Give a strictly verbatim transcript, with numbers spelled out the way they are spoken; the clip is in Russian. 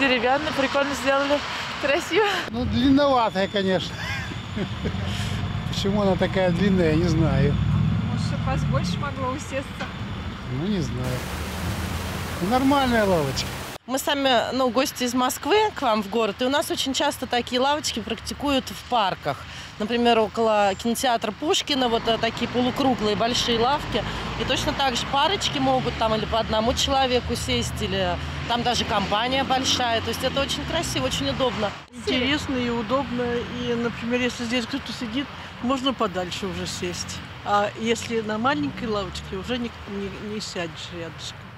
Деревянный, прикольно сделали, красиво. Ну, длинноватая, конечно. Почему она такая длинная, я не знаю. Может, чтобы вас больше могло усесться? Ну, не знаю. Нормальная лавочка. Мы сами, ну, гости из Москвы к вам в город, и у нас очень часто такие лавочки практикуют в парках. Например, около кинотеатра Пушкина, вот такие полукруглые большие лавки. И точно так же парочки могут там или по одному человеку сесть, или там даже компания большая. То есть это очень красиво, очень удобно. Интересно и удобно. И, например, если здесь кто-то сидит, можно подальше уже сесть. А если на маленькой лавочке, уже не, не, не сядешь рядышком.